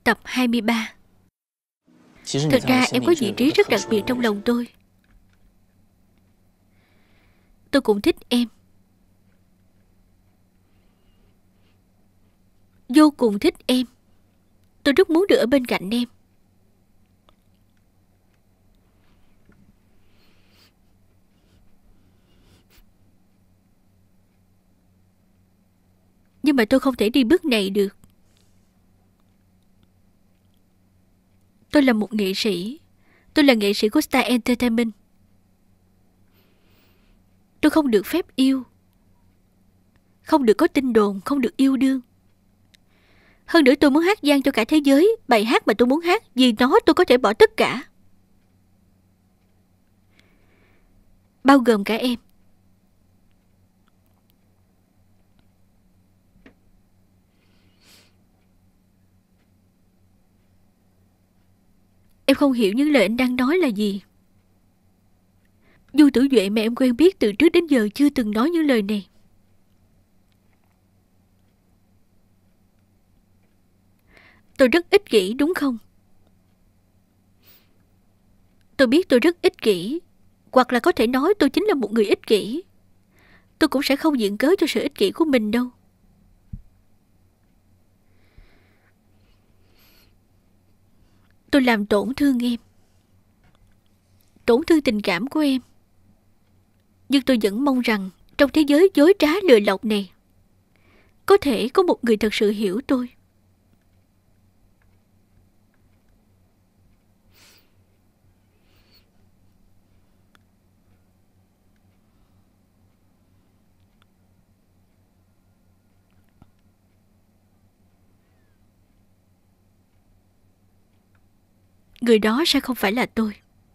Tập 23. Thật ra em có vị trí rất đặc biệt trong lòng tôi. Tôi cũng thích em, vô cùng thích em. Tôi rất muốn được ở bên cạnh em. Nhưng mà tôi không thể đi bước này được. Tôi là một nghệ sĩ. Tôi là nghệ sĩ của Star Entertainment. Tôi không được phép yêu, không được có tin đồn, không được yêu đương. Hơn nữa tôi muốn hát vang cho cả thế giới bài hát mà tôi muốn hát. Vì nó tôi có thể bỏ tất cả, bao gồm cả em. Em không hiểu những lời anh đang nói là gì. Du Tử Duệ mà em quen biết từ trước đến giờ chưa từng nói những lời này. Tôi rất ích kỷ đúng không? Tôi biết tôi rất ích kỷ. Hoặc là có thể nói tôi chính là một người ích kỷ. Tôi cũng sẽ không viện cớ cho sự ích kỷ của mình đâu. Tôi làm tổn thương em, tổn thương tình cảm của em. Nhưng tôi vẫn mong rằng trong thế giới dối trá lừa lọc này có thể có một người thật sự hiểu tôi. Người đó sẽ không phải là tôi.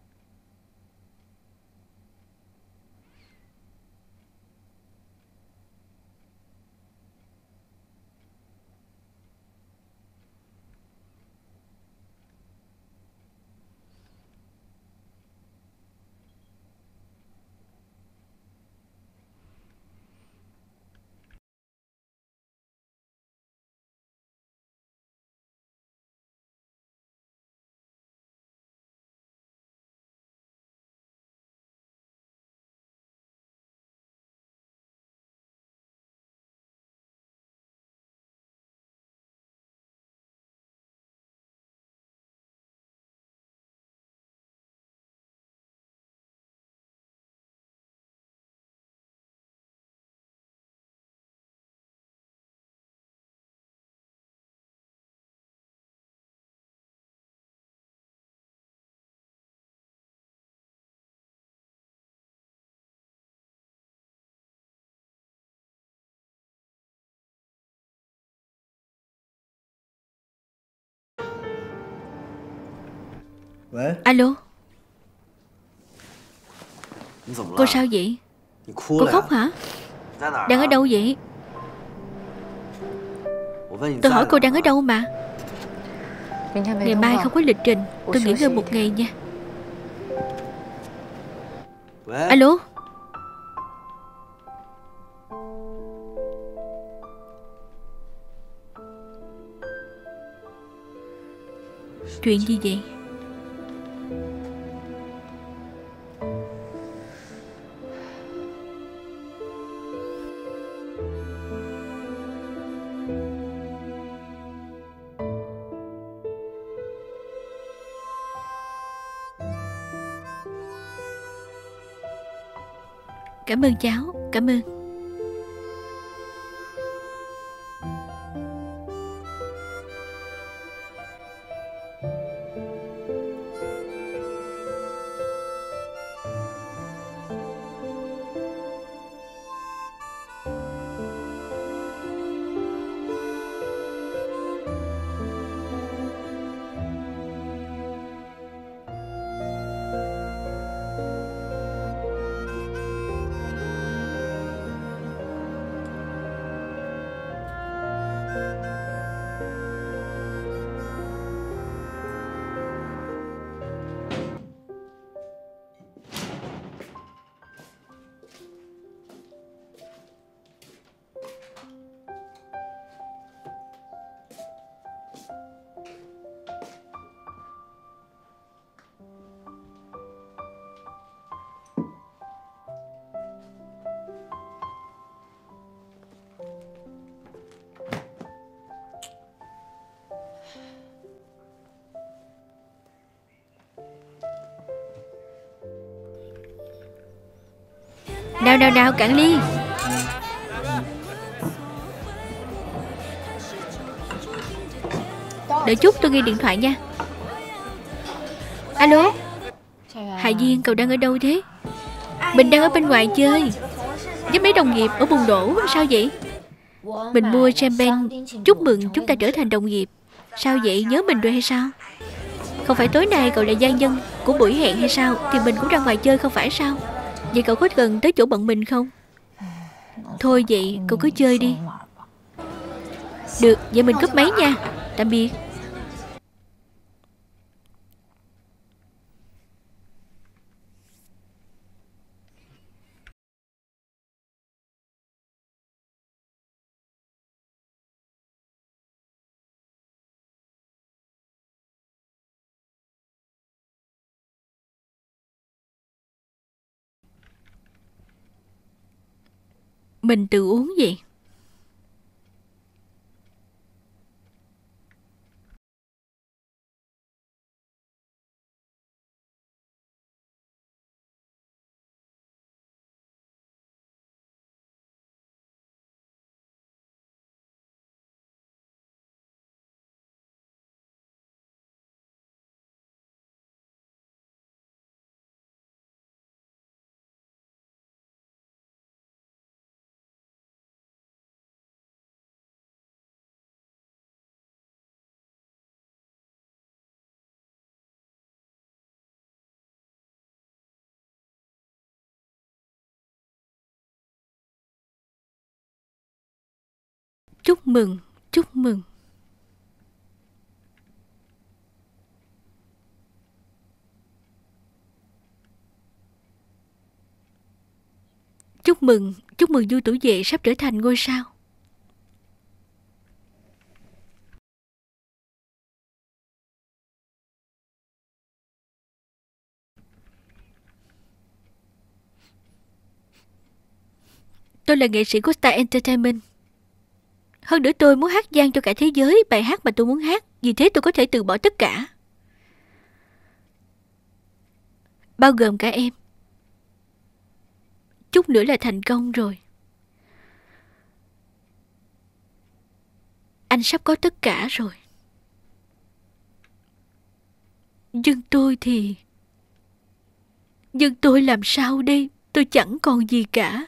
Alo. Cô sao vậy? Cô khóc hả? Đang ở đâu vậy? Tôi hỏi cô đang ở đâu mà. Ngày mai không có lịch trình. Tôi nghỉ ngơi một ngày nha. Alo. Chuyện gì vậy? Cảm ơn cháu. Cảm ơn. Nào nào nào, cạn ly. Đợi chút, tôi nghe điện thoại nha. Alo, Hà Duyên, cậu đang ở đâu thế? Mình đang ở bên ngoài chơi với mấy đồng nghiệp ở bùng đổ. Sao vậy? Mình mua champagne chúc mừng chúng ta trở thành đồng nghiệp. Sao vậy, nhớ mình rồi hay sao? Không phải tối nay cậu là gia nhân của buổi hẹn hay sao? Thì mình cũng ra ngoài chơi không phải sao? Vậy cậu có gần tới chỗ bọn mình không? Thôi vậy cậu cứ chơi đi. Được, vậy mình cúp máy nha. Tạm biệt. Mình tự uống vậy. Chúc mừng, chúc mừng. Chúc mừng, chúc mừng Du Tử Vệ sắp trở thành ngôi sao. Tôi là nghệ sĩ của Star Entertainment. Hơn nữa tôi muốn hát vang cho cả thế giới bài hát mà tôi muốn hát. Vì thế tôi có thể từ bỏ tất cả, bao gồm cả em. Chút nữa là thành công rồi. Anh sắp có tất cả rồi. Nhưng tôi thì... Nhưng tôi làm sao đây? Tôi chẳng còn gì cả.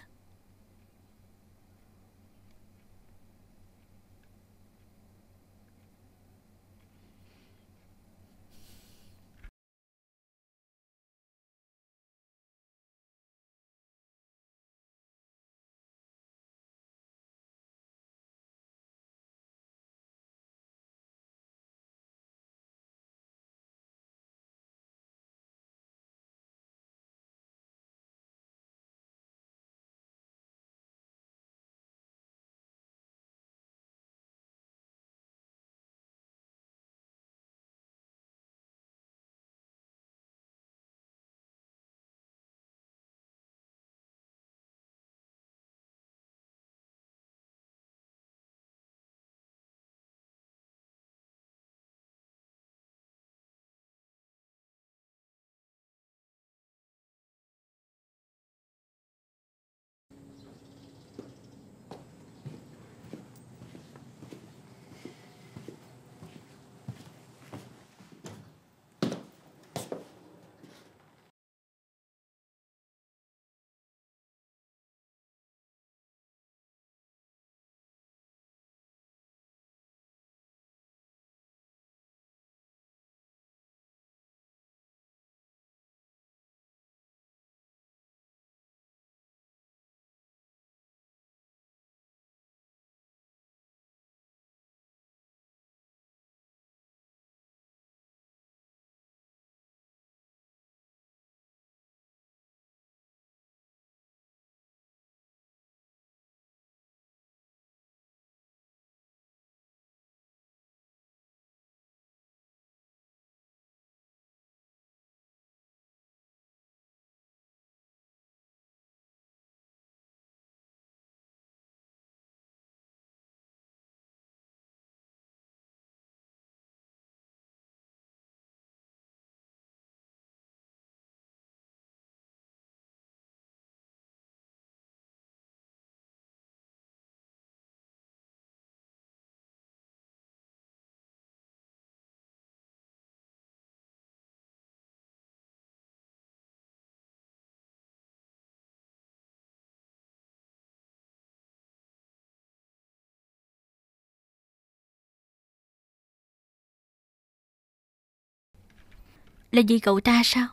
là vì cậu ta sao?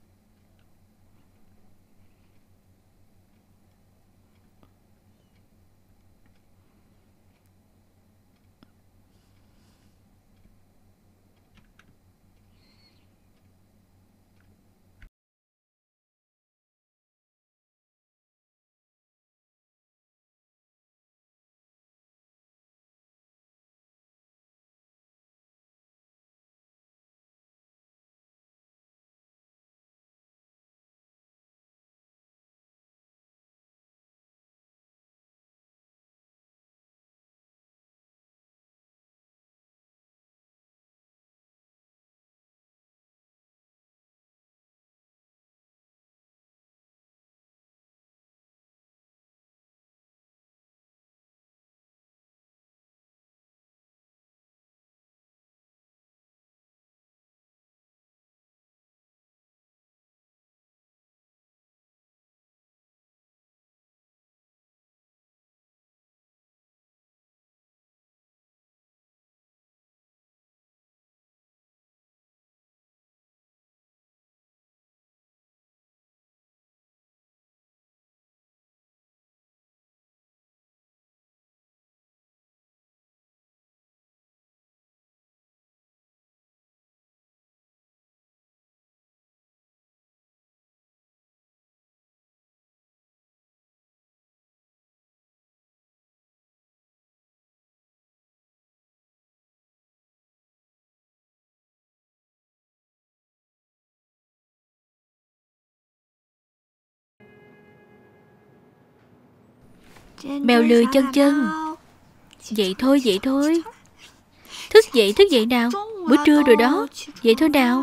Mèo lười chân chân. Dậy thôi, dậy thôi. Thức dậy nào. Bữa trưa rồi đó. Dậy thôi nào.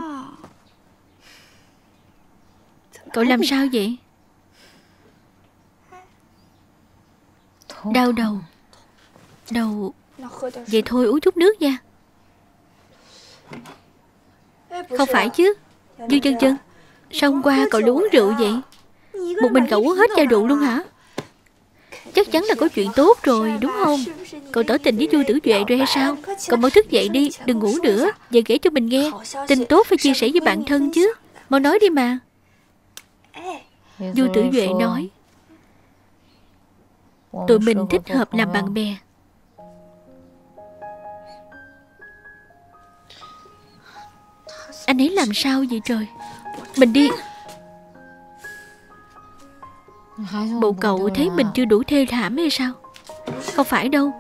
Cậu làm sao vậy? Đau đầu. Vậy thôi uống chút nước nha. Không phải chứ. Dương chân chân, sao hôm qua cậu uống rượu vậy? Một mình cậu uống hết chai rượu luôn hả? Chắc chắn là có chuyện tốt rồi, đúng không? Cậu tỏ tình với Vua Tử Duệ rồi hay sao? Cậu mau thức dậy đi, đừng ngủ nữa. Về kể cho mình nghe. Tin tốt phải chia sẻ với bạn thân chứ. Mau nói đi mà. Vua Tử Duệ nói, tụi mình thích hợp làm bạn bè. Anh ấy làm sao vậy trời? Mình đi. Bộ cậu thấy mình chưa đủ thê thảm hay sao? Không phải đâu.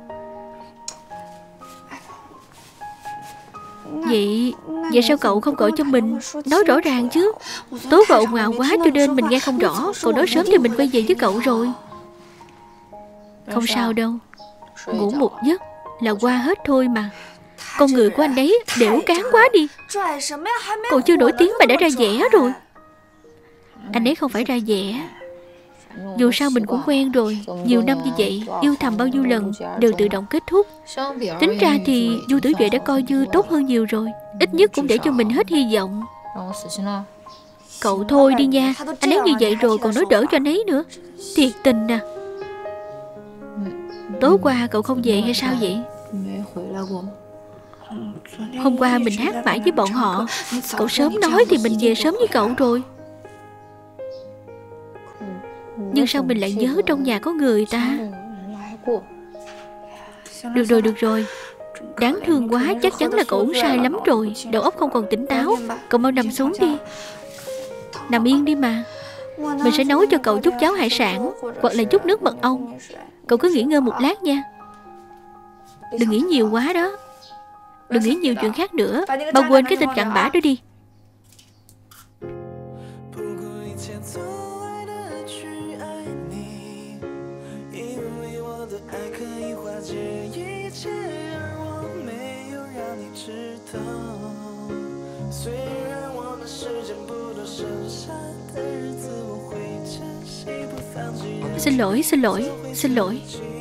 Vậy sao cậu không gọi cho mình, nói rõ ràng chứ? Tối cậu ồn ào quá cho nên mình nghe không rõ. Cậu nói sớm thì mình quay về với cậu rồi. Không sao đâu. Ngủ một giấc là qua hết thôi mà. Con người của anh ấy đểu cán quá đi. Cậu chưa nổi tiếng mà đã ra vẻ rồi. Anh ấy không phải ra vẻ. Dù sao mình cũng quen rồi. Nhiều năm như vậy, yêu thầm bao nhiêu lần đều tự động kết thúc. Tính ra thì Vua Tử Duệ đã coi như tốt hơn nhiều rồi. Ít nhất cũng để cho mình hết hy vọng. Cậu thôi đi nha. Anh ấy như vậy rồi còn nói đỡ cho anh ấy nữa. Thiệt tình à. Tối qua cậu không về hay sao vậy? Hôm qua mình hát mãi với bọn họ. Cậu sớm nói thì mình về sớm với cậu rồi. Nhưng sao mình lại nhớ trong nhà có người ta? Được rồi. Đáng thương quá. Chắc chắn là cậu uống sai lắm rồi. Đầu óc không còn tỉnh táo. Cậu mau nằm xuống đi. Nằm yên đi mà. Mình sẽ nấu cho cậu chút cháo hải sản hoặc là chút nước mật ong. Cậu cứ nghỉ ngơi một lát nha. Đừng nghĩ nhiều quá đó. Đừng nghĩ nhiều chuyện khác nữa. Bao quên cái tên cặn bã đó đi. Xin lỗi.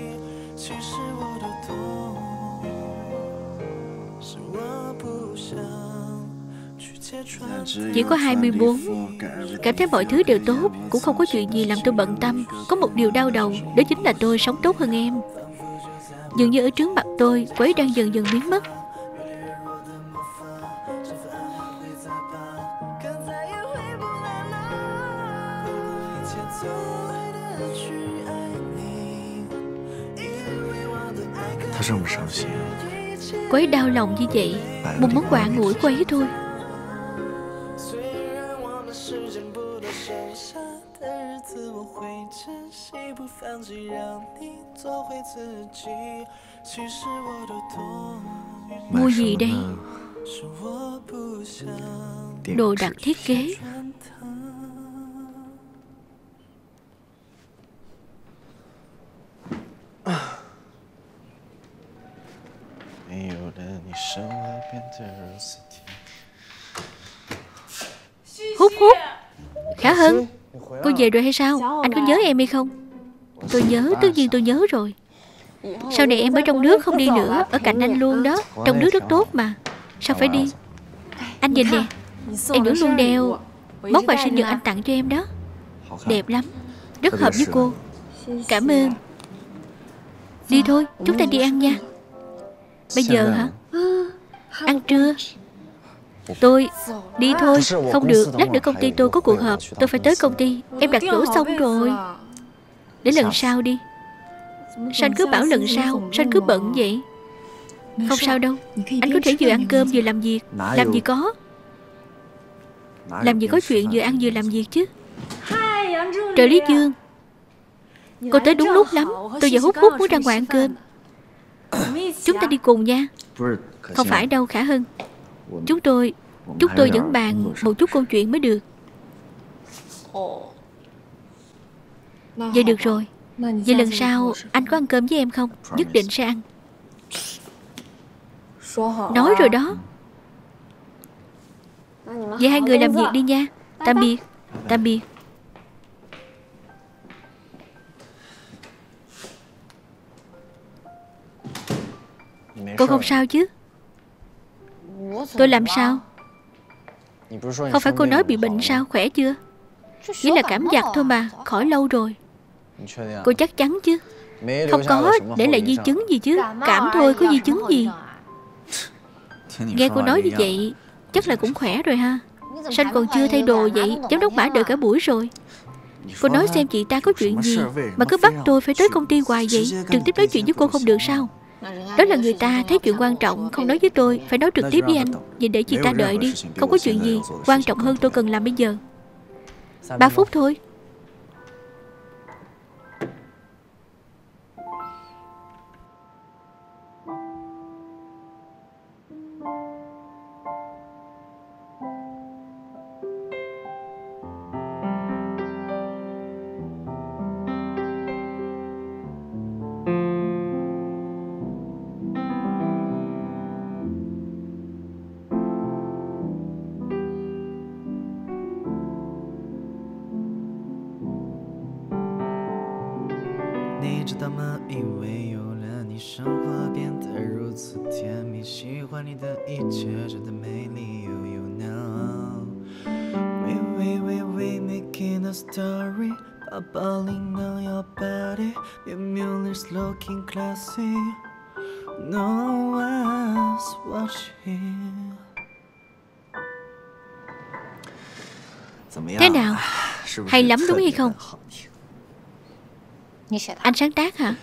Chỉ có 24. Cảm thấy mọi thứ đều tốt. Cũng không có chuyện gì làm tôi bận tâm. Có một điều đau đầu. Đó chính là tôi sống tốt hơn em. Dường như ở trước mặt tôi, cô ấy đang dần dần biến mất. 他这么伤心， Cô ấy đau lòng như vậy, một món quà an ủi cô ấy thôi. Mua gì đây? Đồ đặt thiết kế. Hút hút. Khả Hân, cô về rồi hay sao? Anh có nhớ em hay không? Tôi nhớ, tất nhiên tôi nhớ rồi. Sau này em ở trong nước không đi nữa, ở cạnh anh luôn đó. Trong nước rất tốt mà. Sao phải đi? Anh nhìn nè, em vẫn luôn đeo món quà sinh nhật anh tặng cho em đó. Đẹp lắm, rất hợp với cô. Cảm ơn. Đi thôi, chúng ta đi ăn nha. Bây giờ hả? Ăn trưa. Tôi đi thôi. Không được, lát nữa công ty tôi có cuộc họp. Tôi phải tới công ty. Em đặt chỗ xong rồi. Để lần sau đi. Sao anh cứ bảo lần sau? Sao anh cứ bận vậy? Không sao đâu. Anh có thể vừa ăn cơm vừa làm việc. Làm gì có. Làm gì có chuyện vừa ăn vừa làm việc chứ. Trợ lý Dương, cô tới đúng lúc lắm. Tôi vừa hút hút muốn ra ngoài ăn cơm. Chúng ta đi cùng nha. Không phải đâu Khả Hân. Chúng tôi vẫn bàn một chút câu chuyện mới được. Vậy được rồi. Vậy lần sau anh có ăn cơm với em không? Nhất định sẽ ăn. Nói rồi đó. Vậy hai người làm việc đi nha. Tạm biệt. Tạm biệt. Cô không sao chứ? Tôi làm sao? Không phải cô nói bị bệnh sao? Khỏe chưa? Chỉ là cảm giặc thôi mà. Khỏi lâu rồi. Cô chắc chắn chứ? Không có để lại di chứng gì chứ? Cảm thôi, có di chứng gì? Nghe cô nói như vậy chắc là cũng khỏe rồi ha. Sao anh còn chưa thay đồ vậy? Giám đốc Mã đợi cả buổi rồi. Cô nói xem chị ta có chuyện gì mà cứ bắt tôi phải tới công ty hoài vậy? Trực tiếp nói chuyện với cô không được sao? Đó là người ta thấy chuyện quan trọng không nói với tôi, phải nói trực tiếp với anh. Vậy để chị ta đợi đi. Không có chuyện gì quan trọng hơn tôi cần làm bây giờ. 3 phút thôi. Thế nào? Hay lắm đúng hay không? Anh sáng tác hả?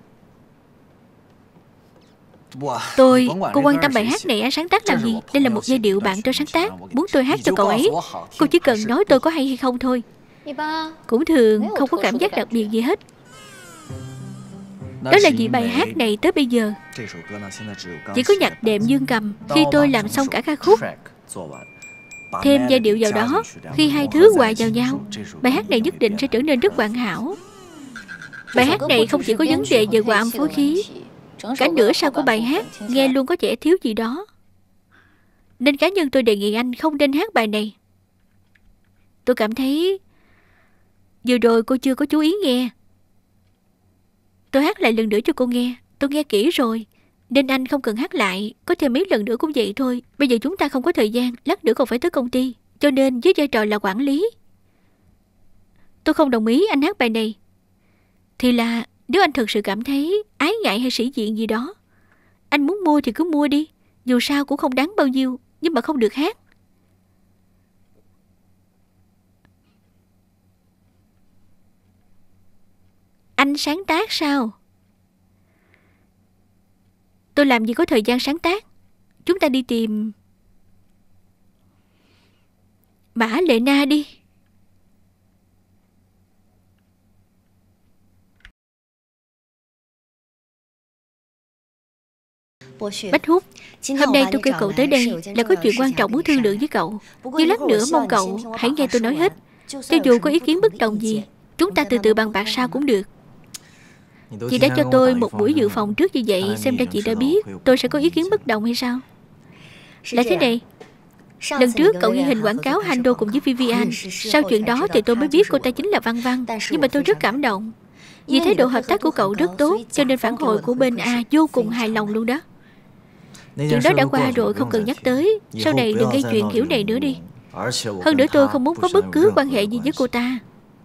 Cô quan tâm bài hát này anh sáng tác làm gì? Đây là một giai điệu bạn tôi sáng tác, muốn tôi hát cho cậu ấy. Cô chỉ cần nói tôi có hay hay không thôi. Cũng thường, không có cảm giác đặc biệt gì hết. Đó là vì bài hát này tới bây giờ chỉ có nhạc đệm dương cầm. Khi tôi làm xong cả ca khúc, thêm giai điệu vào đó, khi hai thứ hòa vào nhau, bài hát này nhất định sẽ trở nên rất hoàn hảo. Bài hát này không chỉ có vấn đề về hòa âm phối khí, cả nửa sau của bài hát nghe luôn có vẻ thiếu gì đó. Nên cá nhân tôi đề nghị anh không nên hát bài này. Tôi cảm thấy vừa rồi cô chưa có chú ý nghe. Tôi hát lại lần nữa cho cô nghe. Tôi nghe kỹ rồi, nên anh không cần hát lại. Có thêm mấy lần nữa cũng vậy thôi. Bây giờ chúng ta không có thời gian, lát nữa còn phải tới công ty. Cho nên với vai trò là quản lý, tôi không đồng ý anh hát bài này. Thì là nếu anh thực sự cảm thấy ái ngại hay sĩ diện gì đó, anh muốn mua thì cứ mua đi. Dù sao cũng không đáng bao nhiêu, nhưng mà không được hát. Anh sáng tác sao? Tôi làm gì có thời gian sáng tác. Chúng ta đi tìm Mã Lệ Na đi. Bách Hút, hôm nay tôi kêu cậu tới đây là có chuyện quan trọng muốn thương lượng với cậu. Nhưng lát nữa mong cậu hãy nghe tôi nói hết. Cho dù có ý kiến bất đồng gì, chúng ta từ từ bàn bạc sau cũng được. Chị đã cho tôi một buổi dự phòng trước như vậy, xem ra chị đã biết tôi sẽ có ý kiến bất đồng hay sao? Là thế này, lần trước cậu ghi hình quảng cáo Hando cùng với Vivian. Sau chuyện đó thì tôi mới biết cô ta chính là Văn Văn. Nhưng mà tôi rất cảm động. Vì thái độ hợp tác của cậu rất tốt, cho nên phản hồi của bên A vô cùng hài lòng luôn đó. Chuyện đó đã qua rồi, không cần nhắc tới. Sau này đừng gây chuyện kiểu này nữa đi. Hơn nữa tôi không muốn có bất cứ quan hệ gì với cô ta.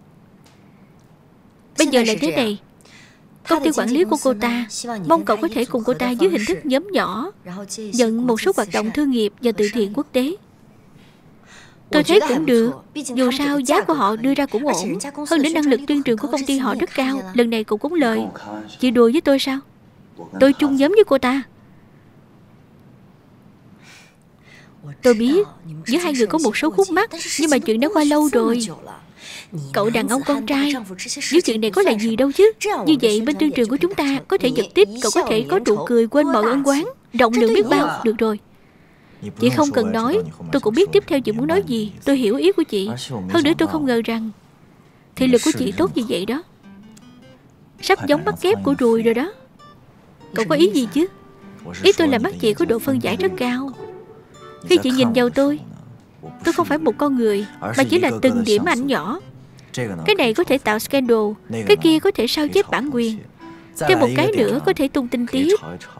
Bây giờ là thế này, công ty quản lý của cô ta mong cậu có thể cùng cô ta dưới hình thức nhóm nhỏ nhận một số hoạt động thương nghiệp và từ thiện quốc tế. Tôi thấy cũng được. Dù sao giá của họ đưa ra cũng ổn. Hơn nữa năng lực tuyên truyền của công ty họ rất cao. Lần này cậu cũng lời. Chị đùa với tôi sao? Tôi chung nhóm với cô ta. Tôi biết giữa hai người có một số khúc mắc, nhưng mà chuyện đã qua lâu rồi. Cậu đàn ông con trai, với chuyện này có là gì đâu chứ. Như vậy bên tuyên truyền của chúng ta có thể giật tít, cậu có thể có nụ cười quên mọi ân oán, rộng lượng biết bao. Được rồi, chị không cần nói, tôi cũng biết tiếp theo chị muốn nói gì. Tôi hiểu ý của chị. Hơn nữa tôi không ngờ rằng thị lực của chị tốt như vậy đó. Sắp giống mắt kép của ruồi rồi đó. Cậu có ý gì chứ? Ý tôi là mắt chị có độ phân giải rất cao. Khi chị nhìn vào tôi không phải một con người, mà chỉ là từng điểm ảnh nhỏ. Cái này có thể tạo scandal, cái kia có thể sao chép bản quyền, thêm một cái nữa có thể tung tin tiếp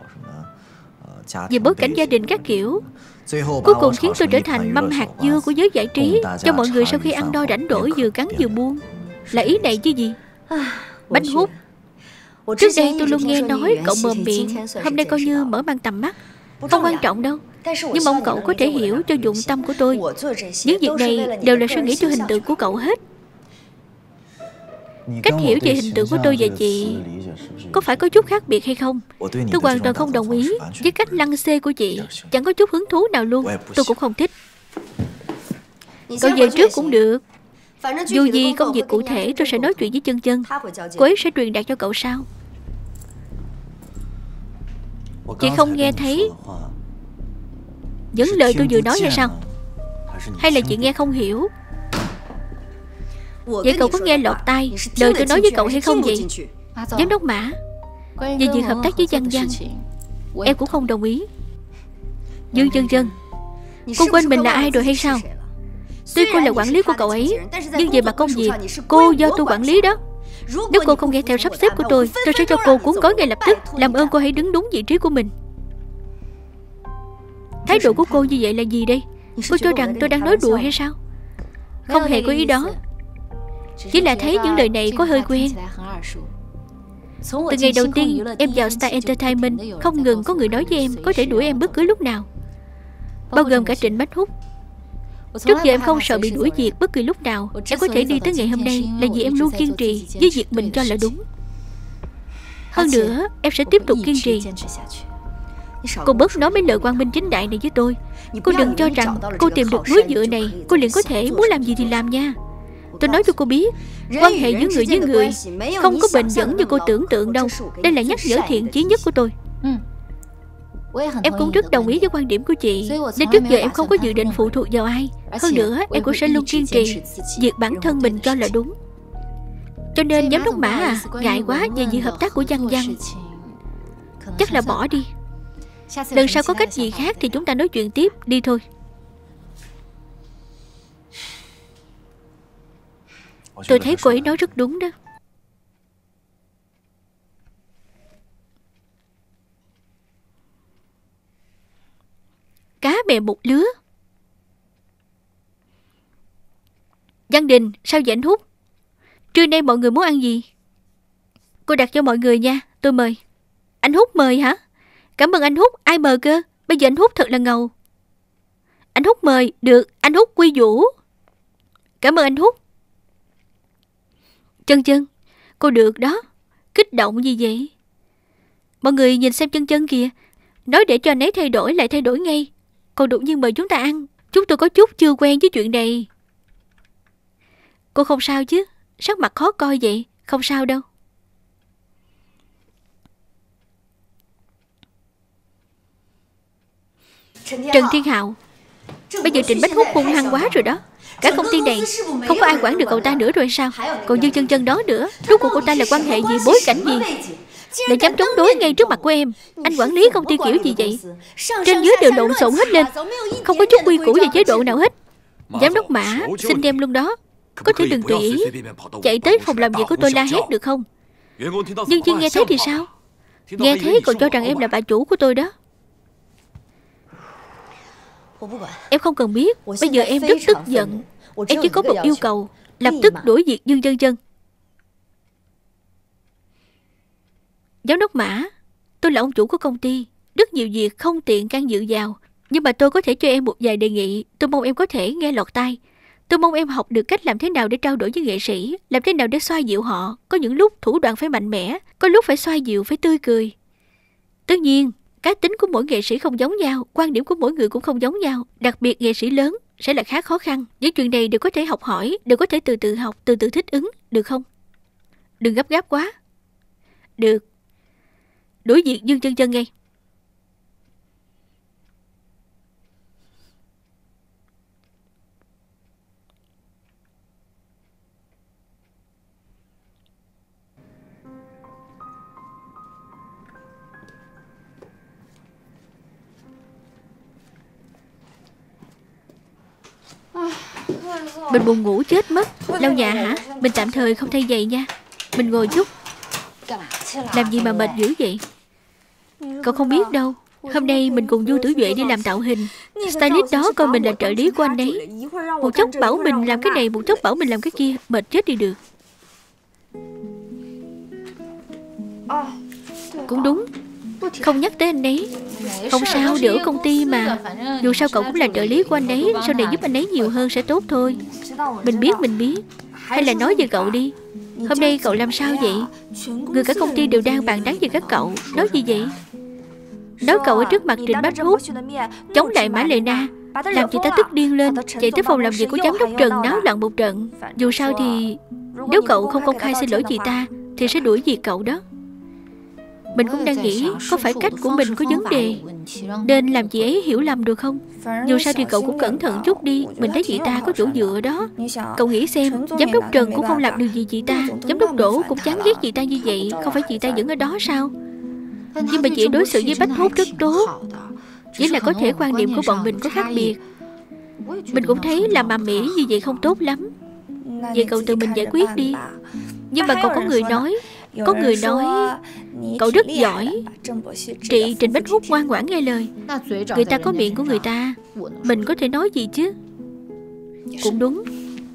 về bối cảnh gia đình các kiểu. Cuối cùng khiến tôi trở thành mâm hạt dưa của giới giải trí, cho mọi người sau khi ăn no rảnh rỗi vừa cắn vừa buông. Là ý này chứ gì? Bánh Hút, trước đây tôi luôn nghe nói cậu mồm miệng, hôm nay coi như mở mang tầm mắt. Không quan trọng đâu, nhưng mong cậu có thể hiểu cho dụng tâm của tôi. Những việc này đều là suy nghĩ cho hình tượng của cậu hết. Cách hiểu về hình tượng của tôi và chị có phải có chút khác biệt hay không? Tôi hoàn toàn không đồng ý với cách lăng xê của chị. Chẳng có chút hứng thú nào luôn. Tôi cũng không thích. Cậu về trước cũng được. Dù gì công việc cụ thể tôi sẽ nói chuyện với Chân Chân. Cô ấy sẽ truyền đạt cho cậu sao? Chị không nghe thấy những lời tôi vừa nói hay sao? Hay là chị nghe không hiểu? Vậy cậu có nghe lọt tai lời tôi nói với cậu hay không vậy? Giám đốc Mã, về việc hợp tác với Văn Văn, em cũng không đồng ý. Dương Chân Chân, cô quên mình là ai rồi hay sao? Tuy cô là quản lý của cậu ấy, nhưng về mặt công việc, cô do tôi quản lý đó. Nếu cô không nghe theo sắp xếp của tôi sẽ cho cô cuốn gói ngay lập tức. Làm ơn cô hãy đứng đúng vị trí của mình. Thái độ của cô như vậy là gì đây? Cô cho rằng tôi đang nói đùa hay sao? Không hề có ý đó. Chỉ là thấy những lời này có hơi quen. Từ ngày đầu tiên em vào Star Entertainment, không ngừng có người nói với em có thể đuổi em bất cứ lúc nào, bao gồm cả Trịnh Bách Hút. Trước giờ em không sợ bị đuổi việc bất kỳ lúc nào. Em có thể đi tới ngày hôm nay là vì em luôn kiên trì với việc mình cho là đúng. Hơn nữa em sẽ tiếp tục kiên trì. Cô bớt nói mấy lời quang minh chính đại này với tôi. Cô đừng cho rằng cô tìm được núi dựa này cô liền có thể muốn làm gì thì làm nha. Tôi nói cho cô biết, quan hệ giữa người với người không có bền vững như cô tưởng tượng đâu. Đây là nhắc nhở thiện chí nhất của tôi. Em cũng rất đồng ý với quan điểm của chị, nên trước giờ em không có dự định phụ thuộc vào ai. Hơn nữa em cũng sẽ luôn kiên trì việc bản thân mình cho là đúng. Cho nên giám đốc Mã à, ngại quá về việc hợp tác của Văn Văn, chắc là bỏ đi. Lần sau có cách gì khác thì chúng ta nói chuyện tiếp. Đi thôi. Tôi thấy cô ấy nói rất đúng đó. Cá bè một lứa. Văn Đình, sao vậy anh Hút? Trưa nay mọi người muốn ăn gì? Cô đặt cho mọi người nha, tôi mời. Anh Hút mời hả? Cảm ơn anh Hút, ai mời cơ? Bây giờ anh Hút thật là ngầu. Anh Hút mời, được, anh Hút quy vũ. Cảm ơn anh Hút. Chân Chân, cô được đó. Kích động gì vậy? Mọi người nhìn xem Chân Chân kìa. Nói để cho anh ấy thay đổi lại thay đổi ngay. Còn đột nhiên mời chúng ta ăn. Chúng tôi có chút chưa quen với chuyện này. Cô không sao chứ? Sắc mặt khó coi vậy. Không sao đâu. Trần Thiên Hạo, bây giờ Trịnh Bách Húc hung hăng quá rồi đó. Cả công ty này không có ai quản được cậu ta nữa rồi sao? Còn như Chân Chân đó nữa, rốt cuộc cậu ta là quan hệ gì, bối cảnh gì để dám chống đối ngay trước mặt của em? Anh quản lý công ty kiểu gì vậy? Trên dưới đều lộn xộn hết lên, không có chút quy củ và chế độ nào hết. Giám đốc Mã, xin đem luôn đó. Có thể đừng tùy ý chạy tới phòng làm việc của tôi la hét được không? Nhân viên nghe thấy thì sao? Nghe thấy còn cho rằng em là bà chủ của tôi đó. Em không cần biết. Bây giờ em rất tức giận. Em chỉ có một yêu cầu, lập tức đuổi việc Dương Chân Chân. Giám đốc Mã, tôi là ông chủ của công ty, rất nhiều việc không tiện can dự vào, nhưng mà tôi có thể cho em một vài đề nghị. Tôi mong em có thể nghe lọt tai. Tôi mong em học được cách làm thế nào để trao đổi với nghệ sĩ, làm thế nào để xoa dịu họ. Có những lúc thủ đoạn phải mạnh mẽ, có lúc phải xoa dịu, phải tươi cười. Tất nhiên, cá tính của mỗi nghệ sĩ không giống nhau, quan điểm của mỗi người cũng không giống nhau. Đặc biệt nghệ sĩ lớn sẽ là khá khó khăn. Những chuyện này đều có thể học hỏi, đều có thể từ từ học, từ từ thích ứng, được không? Đừng gấp gáp quá. Được. Đuổi việc Dương Chân Chân ngay. Mình buồn ngủ chết mất. Lau nhà hả? Mình tạm thời không thay giày nha. Mình ngồi chút. Làm gì mà mệt dữ vậy? Cậu không biết đâu, hôm nay mình cùng Du Tử Duệ đi làm tạo hình. Stylist đó coi mình là trợ lý của anh ấy. Một chốc bảo mình làm cái này, một chốc bảo mình làm cái kia. Mệt chết đi được. Cũng đúng, không nhắc tới anh ấy. Không sao, để ở công ty mà. Dù sao cậu cũng là trợ lý của anh ấy, sau này giúp anh ấy nhiều hơn sẽ tốt thôi. Mình biết. Hay là nói về cậu đi. Hôm nay cậu làm sao vậy? Người cả công ty đều đang bàn tán về các cậu. Nói gì vậy? Nói cậu ở trước mặt Trịnh Bách Húc chống lại Mã Lệ Na, làm chị ta tức điên lên, chạy tới phòng làm việc của giám đốc Trần náo loạn một trận. Dù sao thì nếu cậu không công khai xin lỗi chị ta thì sẽ đuổi việc cậu đó. Mình cũng đang nghĩ có phải cách của mình có vấn đề nên làm chị ấy hiểu lầm được không? Dù sao thì cậu cũng cẩn thận chút đi. Mình thấy chị ta có chỗ dựa đó. Cậu nghĩ xem, giám đốc Trần cũng không làm được gì chị ta, giám đốc Đỗ cũng chán ghét chị ta như vậy. Không phải chị ta vẫn ở đó sao? Nhưng mà chị đối xử với Bách Húc rất tốt. Chỉ là có thể quan điểm của bọn mình có khác biệt. Mình cũng thấy làm ầm ĩ như vậy không tốt lắm. Vậy cậu tự mình giải quyết đi. Nhưng mà còn có người nói cậu rất giỏi trị Trịnh Bách Húc ngoan ngoãn nghe lời. Người ta có miệng của người ta, mình có thể nói gì chứ? Cũng đúng.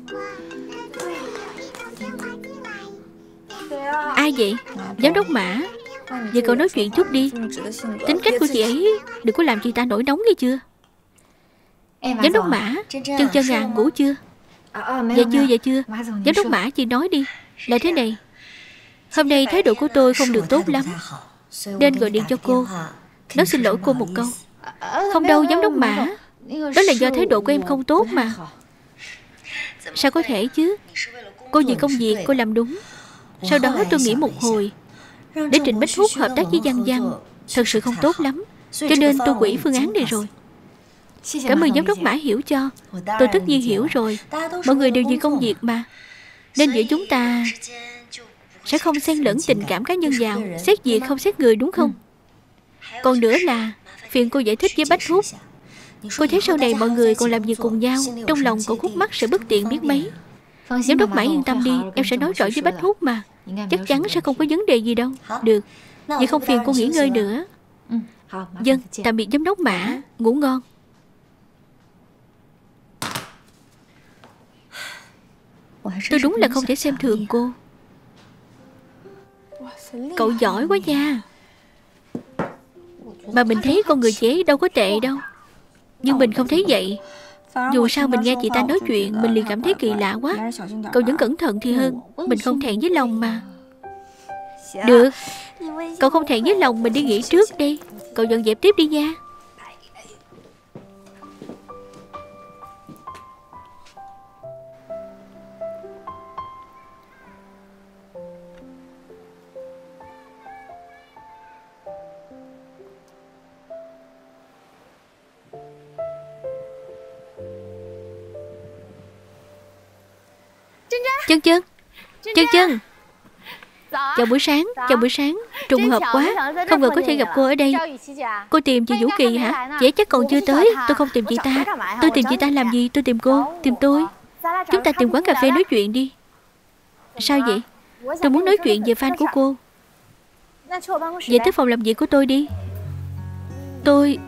Ai vậy? Giám đốc Mã. Vậy cậu nói chuyện chút đi. Tính cách của chị ấy đừng có làm chị ta nổi nóng nghe chưa? Giám đốc Mã, Chân Chân à, ngủ chưa? Dạ chưa. Giám đốc Mã, chị nói đi. Là thế này, hôm nay thái độ của tôi không được tốt lắm nên gọi điện cho cô, nói xin lỗi cô một câu. Không đâu giám đốc Mã, đó là do thái độ của em không tốt mà. Sao có thể chứ? Cô vì công việc cô làm đúng. Sau đó tôi nghĩ một hồi, để Trịnh Bách Húc hợp tác với Văn Văn thật sự không tốt lắm, cho nên tôi quỹ phương án này rồi. Cảm ơn giám đốc Mã hiểu cho. Tôi tất nhiên hiểu rồi. Mọi người đều vì công việc mà, nên giữa chúng ta sẽ không xen lẫn tình cảm cá nhân vào, xét việc không xét người, đúng không? Còn nữa là phiền cô giải thích với Bách Húc. Cô thấy sau này mọi người còn làm việc cùng nhau, trong lòng cậu khúc mắc sẽ bất tiện biết mấy. Giám đốc Mã yên tâm đi, em sẽ nói rõ với Bách Húc mà. Chắc chắn sẽ không có vấn đề gì đâu. Được, vậy không phiền cô nghỉ ngơi nữa. Vâng, tạm biệt giám đốc Mã, ngủ ngon. Tôi đúng là không thể xem thường cô. Cậu giỏi quá nha. Mà mình thấy con người chị ấy đâu có tệ đâu. Nhưng mình không thấy vậy. Dù sao mình nghe chị ta nói chuyện, mình liền cảm thấy kỳ lạ quá. Cậu vẫn cẩn thận thì hơn. Mình không thẹn với lòng mà. Được. Cậu không thẹn với lòng mình đi nghỉ trước đi. Cậu dọn dẹp tiếp đi nha. Chân chân, chân chân. Chào buổi sáng, chào buổi sáng. Trùng hợp quá, không ngờ có thể gặp cô ở đây. Cô tìm chị Vũ Kỳ hả? Chị ấy chắc còn chưa tới. Tôi không tìm chị ta. Tôi tìm chị ta làm gì? Tôi tìm cô, tìm tôi. Chúng ta tìm quán cà phê nói chuyện đi. Sao vậy? Tôi muốn nói chuyện về fan của cô. Về tới phòng làm việc của tôi đi. Tôi...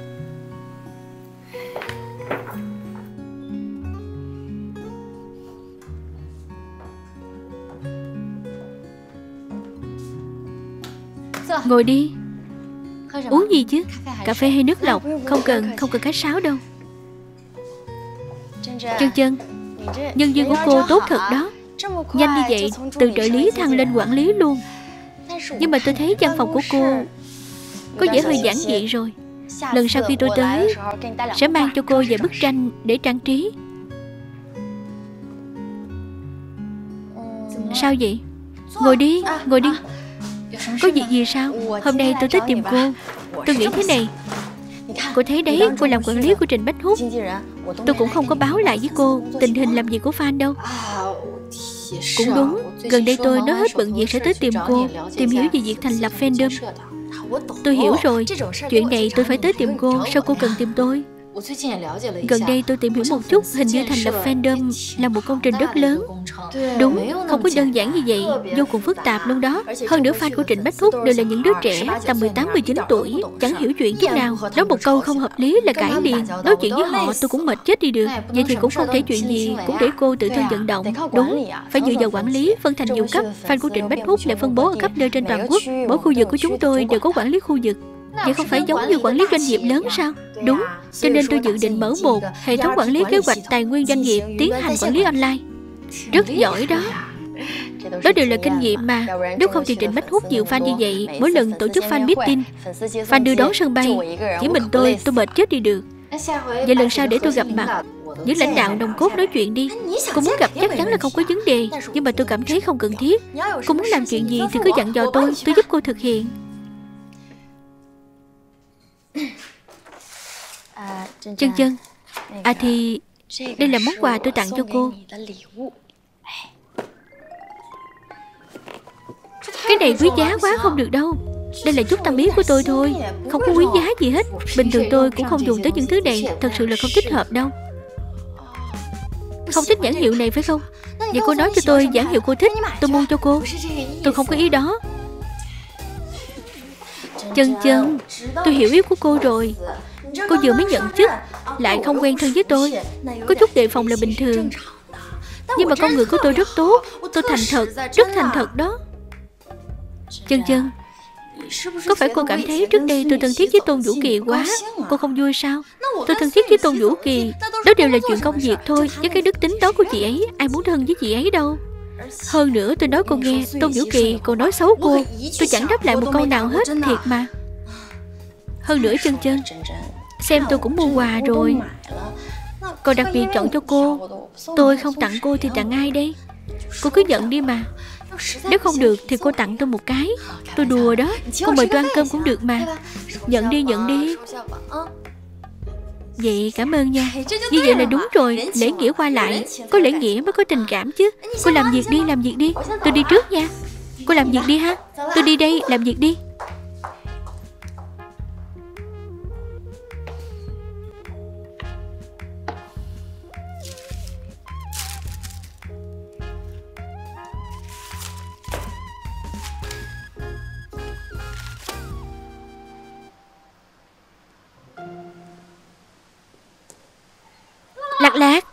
Ngồi đi. Uống gì chứ? Cà phê hay nước lọc? Không cần khách sáo đâu. Chân chân, nhân viên của cô tốt thật đó. Nhanh như vậy, từ trợ lý thăng lên quản lý luôn. Nhưng mà tôi thấy văn phòng của cô có vẻ hơi giản dị rồi. Lần sau khi tôi tới sẽ mang cho cô vài bức tranh để trang trí. Sao vậy? Ngồi đi, ngồi đi. Có việc gì sao? Hôm nay tôi tới tìm cô. Tôi nghĩ thế này. Cô thấy đấy, cô làm quản lý của Trình Bách Húc. Tôi cũng không có báo lại với cô tình hình làm việc của fan đâu. Cũng đúng, gần đây tôi nói hết bận việc sẽ tới tìm cô, tìm hiểu về việc thành lập fandom. Tôi hiểu rồi, chuyện này tôi phải tới tìm cô. Sao cô cần tìm tôi? Gần đây tôi tìm hiểu một chút, hình như thành lập fandom là một công trình rất lớn. Đúng, không có đơn giản như vậy, vô cùng phức tạp luôn đó. Hơn nữa fan của Trịnh Bách Húc đều là những đứa trẻ tầm 18-19 tuổi, chẳng hiểu chuyện chút nào. Nói một câu không hợp lý là cãi liền. Nói chuyện với họ tôi cũng mệt chết đi được. Vậy thì cũng không thể chuyện gì cũng để cô tự thân vận động. Đúng, phải dựa vào quản lý, phân thành nhiều cấp. Fan của Trịnh Bách Húc lại phân bố ở khắp nơi trên toàn quốc. Mỗi khu vực của chúng tôi đều có quản lý khu vực. Vậy không phải giống như quản lý doanh nghiệp lớn sao? Đúng, cho nên tôi dự định mở một hệ thống quản lý kế hoạch tài nguyên doanh nghiệp, tiến hành quản lý online. Rất giỏi đó. Đó đều là kinh nghiệm mà. Nếu không thì Trịnh Bách Húc nhiều fan như vậy. Mỗi lần tổ chức fan meeting, fan đưa đón sân bay, chỉ mình tôi mệt chết đi được. Vậy lần sau để tôi gặp mặt những lãnh đạo nòng cốt nói chuyện đi. Cô muốn gặp chắc chắn là không có vấn đề, nhưng mà tôi cảm thấy không cần thiết. Cô muốn làm chuyện gì thì cứ dặn dò tôi giúp cô thực hiện. Chân chân, thì đây là món quà tôi tặng cho cô. Cái này quý giá quá không được đâu. Đây là chút tâm ý của tôi thôi, không có quý giá gì hết. Bình thường tôi cũng không dùng tới những thứ này. Thật sự là không thích hợp đâu. Không thích nhãn hiệu này phải không? Vậy cô nói cho tôi nhãn hiệu cô thích, tôi mua cho cô. Tôi không có ý đó. Chân chân, tôi hiểu ý của cô rồi. Cô vừa mới nhận chức, lại không quen thân với tôi, có chút đề phòng là bình thường. Nhưng mà con người của tôi rất tốt. Tôi thành thật, rất thành thật đó. Chân chân, có phải cô cảm thấy trước đây tôi thân thiết với Tôn Vũ Kỳ quá? Cô không vui sao? Tôi thân thiết với Tôn Vũ Kỳ, đó đều là chuyện công việc thôi. Với cái đức tính đó của chị ấy, ai muốn thân với chị ấy đâu. Hơn nữa tôi nói cô nghe, Tôn Vũ Kỳ còn nói xấu cô, tôi chẳng đáp lại một câu nào hết, thiệt mà. Hơn nữa chân chân, xem tôi cũng mua quà rồi, còn đặc biệt chọn cho cô. Tôi không tặng cô thì tặng ai đây? Cô cứ nhận đi mà. Nếu không được thì cô tặng tôi một cái. Tôi đùa đó, cô mời tôi ăn cơm cũng được mà. Nhận đi, nhận đi. Vậy cảm ơn nha. Như vậy là đúng rồi, lễ nghĩa qua lại. Có lễ nghĩa mới có tình cảm chứ. Cô làm việc đi, làm việc đi. Tôi đi trước nha. Cô làm việc đi ha. Tôi đi đây, làm việc đi. Lạc Lạc,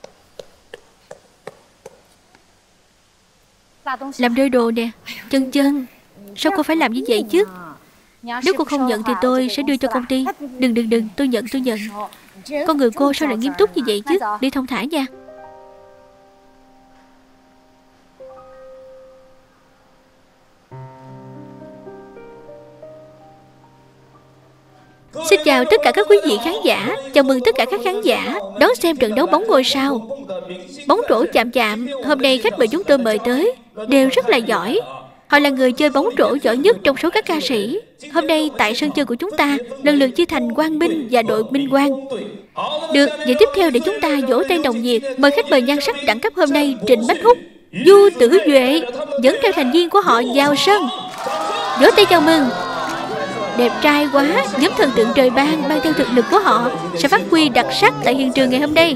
làm rơi đồ nè. Chân chân, sao cô phải làm như vậy chứ? Nếu cô không nhận thì tôi sẽ đưa cho công ty. Đừng, tôi nhận. Con người cô sao lại nghiêm túc như vậy chứ? Đi thong thả nha. chào tất cả các quý vị khán giả. Chào mừng tất cả các khán giả đón xem trận đấu bóng ngôi sao. Bóng rổ chạm chạm. Hôm nay khách mời chúng tôi mời tới đều rất là giỏi. Họ là người chơi bóng rổ giỏi nhất trong số các ca sĩ. Hôm nay tại sân chơi của chúng ta lần lượt chia thành Quang Minh và đội Minh Quang. Được, vậy tiếp theo để chúng ta vỗ tay nồng nhiệt mời khách mời nhan sắc đẳng cấp hôm nay Trịnh Bách Húc, Du Tử Duệ dẫn theo thành viên của họ vào sân. Vỗ tay chào mừng. Đẹp trai quá, nhóm thần tượng trời ban mang theo thực lực của họ sẽ phát huy đặc sắc tại hiện trường ngày hôm nay.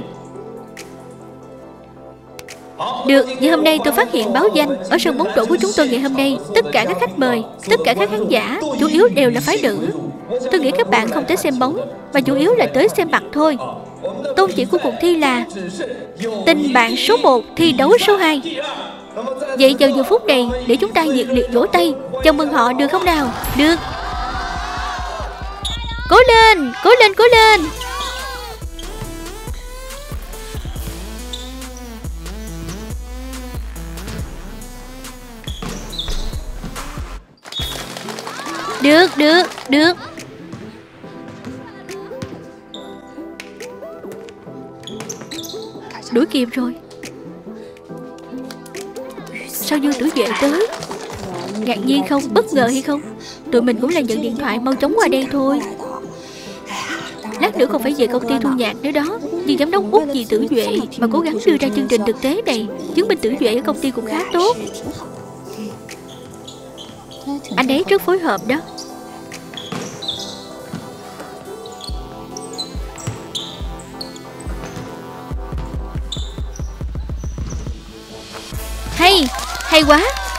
Được, vậy hôm nay tôi phát hiện báo danh ở sân bóng rổ của chúng tôi ngày hôm nay. Tất cả các khách mời, tất cả các khán giả chủ yếu đều là phái nữ. Tôi nghĩ các bạn không tới xem bóng mà chủ yếu là tới xem mặt thôi. Tôn chỉ của cuộc thi là tình bạn số 1 thi đấu số 2. Vậy vào giờ phút này để chúng ta nhiệt liệt vỗ tay chào mừng họ được không nào? Được. Cố lên, cố lên, cố lên. Được, được, được. Đuổi kịp rồi. Sao Dương Tử Duệ tới? Ngạc nhiên không? Bất ngờ hay không? Tụi mình cũng là nhận điện thoại mau chóng qua đây thôi. Lát nữa còn phải về công ty thu nhạc nữa đó. Nhưng giám đốc Út vì Tử Duệ mà cố gắng đưa ra chương trình thực tế này, chứng minh Tử Duệ ở công ty cũng khá tốt. Anh ấy rất phối hợp đó. Hay, hay quá.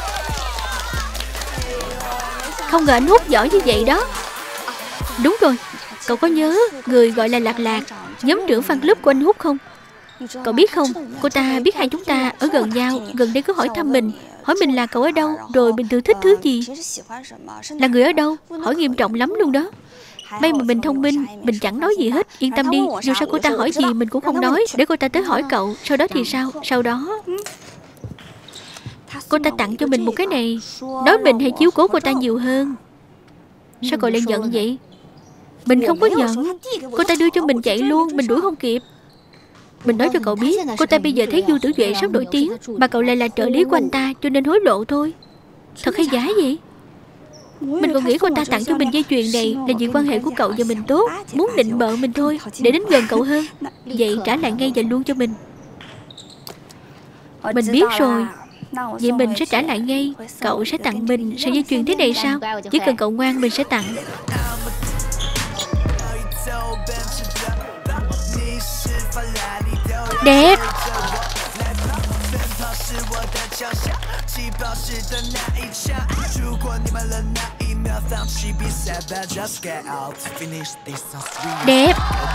Không ngờ anh Hút giỏi như vậy đó. Đúng rồi, cậu có nhớ người gọi là Lạc Lạc, nhóm trưởng fan club của anh Hút không? Cậu biết không, cô ta biết hai chúng ta ở gần nhau, gần đây cứ hỏi thăm mình, hỏi mình là cậu ở đâu, rồi mình tự thích thứ gì, là người ở đâu, hỏi nghiêm trọng lắm luôn đó. May mà mình thông minh, mình chẳng nói gì hết, yên tâm đi, dù sao cô ta hỏi gì mình cũng không nói, để cô ta tới hỏi cậu, sau đó thì sao, sau đó cô ta tặng cho mình một cái này, nói mình hãy chiếu cố cô ta nhiều hơn. Sao cậu lại giận vậy? Mình không có giận. Cô ta đưa cho mình chạy luôn, mình đuổi không kịp. Mình nói cho cậu biết, cô ta bây giờ thấy Du Tử Duệ sắp nổi tiếng, mà cậu lại là trợ lý của anh ta, cho nên hối lộ thôi. Thật hay giả vậy? Mình còn nghĩ cô ta tặng cho mình dây chuyền này là vì quan hệ của cậu và mình tốt, muốn định bợ mình thôi, để đến gần cậu hơn. Vậy trả lại ngay và luôn cho mình. Mình biết rồi. Vậy mình sẽ trả lại ngay. Cậu sẽ tặng mình sợi dây chuyền thế này sao? Chỉ cần cậu ngoan mình sẽ tặng. Đẹp. Đẹp.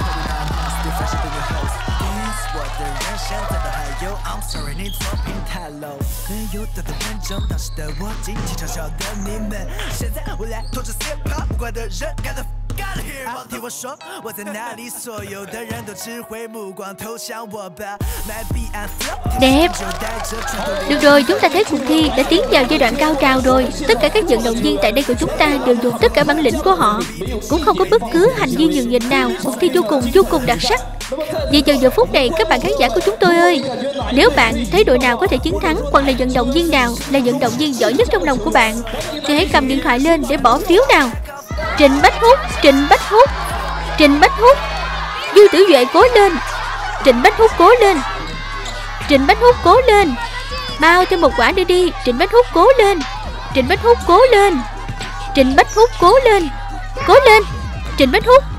Đẹp. Được rồi, chúng ta thấy cuộc thi đã tiến vào giai đoạn cao trào rồi. Tất cả các vận động viên tại đây của chúng ta đều dùng tất cả bản lĩnh của họ, cũng không có bất cứ hành vi nhường nhịn nào. Cuộc thi vô cùng đặc sắc. Vì giờ phút này các bạn khán giả của chúng tôi ơi, nếu bạn thấy đội nào có thể chiến thắng, hoặc là vận động viên nào là vận động viên giỏi nhất trong lòng của bạn, thì hãy cầm điện thoại lên để bỏ phiếu nào. Trịnh Bách Húc, Trịnh Bách Húc, Trịnh Bách Húc. Du Tử Duệ cố lên. Trịnh Bách Húc cố lên. Trịnh Bách Húc cố lên. Bao thêm một quả nữa đi. Trịnh Bách Húc cố lên. Trịnh Bách Húc cố lên. Trịnh Bách Húc cố lên. Cố lên. Trịnh Bách Húc.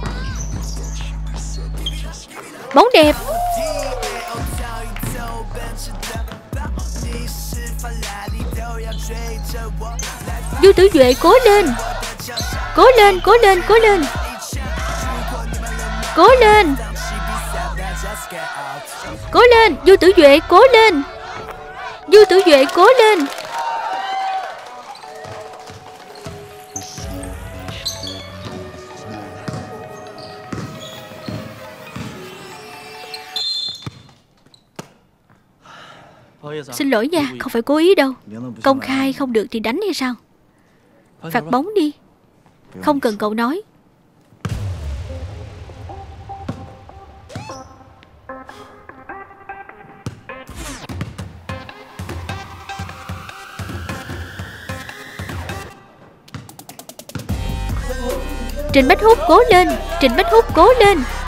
Bóng đẹp. Du Tử Duệ cố lên. Cố lên, cố lên, cố lên. Cố lên. Cố lên, Du Tử Duệ cố lên. Du Tử Duệ cố lên. Xin lỗi nha, không phải cố ý đâu. Công khai không được thì đánh hay sao? Phạt bóng đi. Không cần cậu nói. Trình Bách Hút cố lên, Trình Bách Hút cố lên.